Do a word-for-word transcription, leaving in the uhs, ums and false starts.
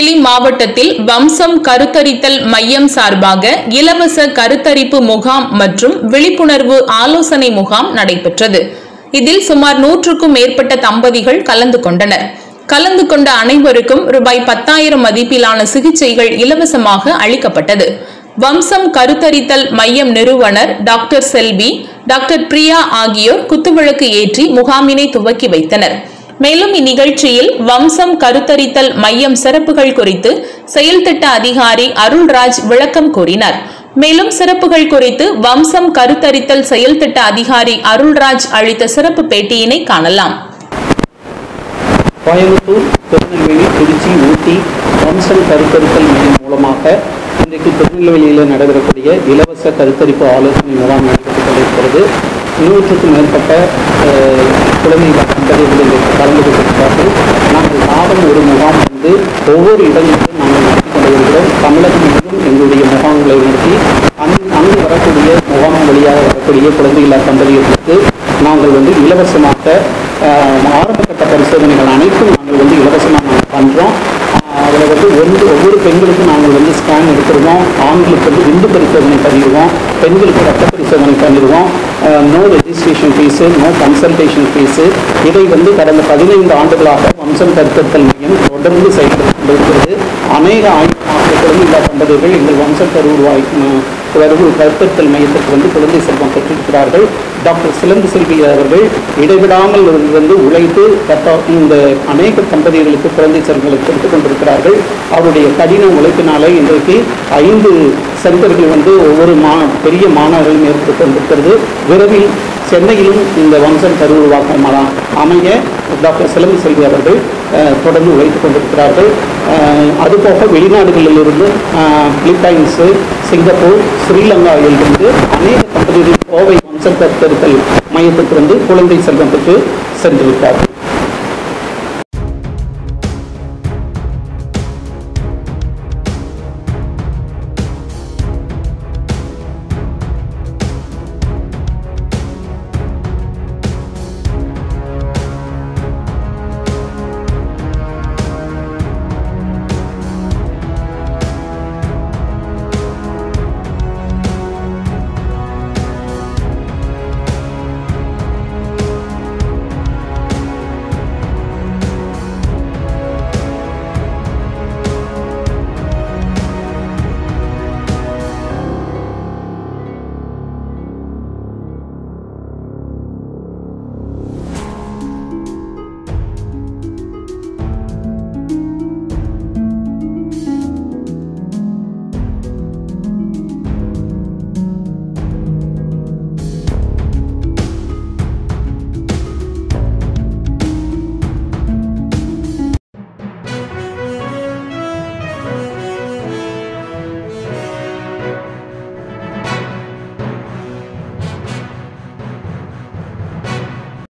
திருநெல்வேலி மாவட்டத்தில் வம்சம் கருத்தரித்தல் மையம் சார்பாக இலவச கருத்தரிப்பு முகாம் மற்றும் விழிப்புணர்வு ஆலோசனை முகாம் நடைபெற்றது. இதில் சுமார் நூற்றுக்கும் மேற்பட்ட தம்பதிகள் கலந்து கொண்டனர். கலந்து கொண்ட அனைவருக்கும் ரூபாய் பத்தாயிரம் மதிப்பிலான சிகிச்சைகள் இலவசமாக அளிக்கப்பட்டது. வம்சம் கருத்தரித்தல் மையம் நிறுவனர் டாக்டர் செல்வி, டாக்டர் பிரியா ஆகியோர் குத்துவிளக்கு ஏற்றி முகாமினை துவக்கி வைத்தனர். மேலும் இந்நிகழ்ச்சியில் வம்சம் கருத்தரித்தல் மையம் சிறப்புகள் குறித்து செயல்திட்ட அதிகாரி அருள்ராஜ் விளக்கம் கூறினார். மேலும் சிறப்புகள் குறித்து வம்சம் கருத்தரித்தல் செயல்திட்ட அதிகாரி அருள்ராஜ் அளித்த சிறப்பு பேட்டியினை காணலாம். கோயம்புத்தூர், திருநெல்வேலி, திருச்சி, ஊட்டி வம்சம் கருத்தரித்தல் மையம் மூலமாக இன்றைக்கு திருநெல்வேலியில் நடைபெறக்கூடிய இலவச கருத்தரிப்பு ஆலோசனை முகாம் நடைபெற்றுக் கொண்டிருக்கிறது. நூற்றுக்கும் மேற்பட்ட குழந்தை தம்பதிகள் இன்றைக்கு கலந்து கொண்டிருக்கிறார்கள். நாங்கள் மாதம் ஒரு முகாம் வந்து ஒவ்வொரு இடங்களிலும் நாங்கள் நடத்தி கொண்டு வருகிறோம். தமிழகம் முழுவதும் எங்களுடைய முகாம்களை நடத்தி அந் அங்கு வரக்கூடிய முகாம் வழியாக வரக்கூடிய குழந்தையில்லா தம்பதிகளுக்கு நாங்கள் வந்து இலவசமாக ஆரம்பகட்ட பரிசோதனைகள் அனைத்தும் நாங்கள் வந்து இலவசமாக நாங்கள் பண்ணுறோம். அதில் வந்து ஒன்று ஒவ்வொரு பெண்களுக்கும் நாங்கள் வந்து ஸ்கேன் எடுத்துருவோம். ஆண்களுக்கு வந்து விந்து பரிசோதனை பண்ணிடுவோம். பெண்களுக்கு ரத்த பரிசோதனை பண்ணிடுவோம். No registration fees, no consultation fees. இதை வந்து கடந்த பதினைந்து ஆண்டுகளாக வம்சம் கருத்தரித்தல் மையம் தொடர்ந்து செயல்பட்டு கொண்டிருக்கிறது. அநேக ஆயிரக்கணக்கான குழந்தையில்லா தம்பதிகள் எங்கள் வம்ச கருவாய் கருத்தரித்தல் மையத்திற்கு வந்து குழந்தை செல்வம் பெற்றிருக்கிறார்கள். டாக்டர் சிலம்பு செல்வி அவர்கள் இடைவிடாமல் வந்து உழைத்து இந்த அநேக தம்பதிகளுக்கு குழந்தை செல்வங்களை கொடுத்துக் கொண்டிருக்கிறார்கள். அவருடைய கடின உழைப்பினாலே இன்றைக்கு ஐந்து சென்டர்கள் வந்து ஒவ்வொரு மா பெரிய மாணவர்களும் ஏற்பட்டு கொண்டிருக்கிறது. விரைவில் சென்னையிலும் இந்த வம்சம் கருவுருவாக்கம் அமைய டாக்டர் சிலம்பு செல்வி அவர்கள் தொடர்ந்து உழைத்துக் கொண்டிருக்கிறார்கள். அதுபோக வெளிநாடுகளிலிருந்து பிலிப்பைன்ஸு, சிங்கப்பூர், ஸ்ரீலங்காவிலிருந்து அநேக தம்பதிகள் கோவை வம்சம் கருத்தரித்தல் மையத்துக்கு வந்து குழந்தை செல்வம் பெற்று சென்றிருக்கிறார்கள்.